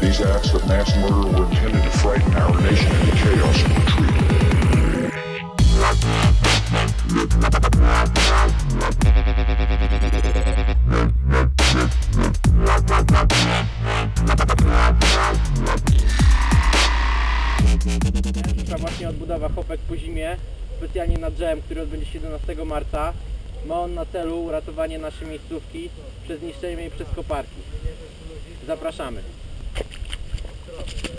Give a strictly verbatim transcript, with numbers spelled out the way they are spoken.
These acts of mass murder were intended to frighten our nation into chaos and retreat. Trwa właśnie odbudowa Hopek po zimie, specjalnie nad drzewem, który odbędzie się siedemnastego marca. Ma on na celu uratowanie naszej miejscówki przed zniszczeniem jej przez koparki. Zapraszamy.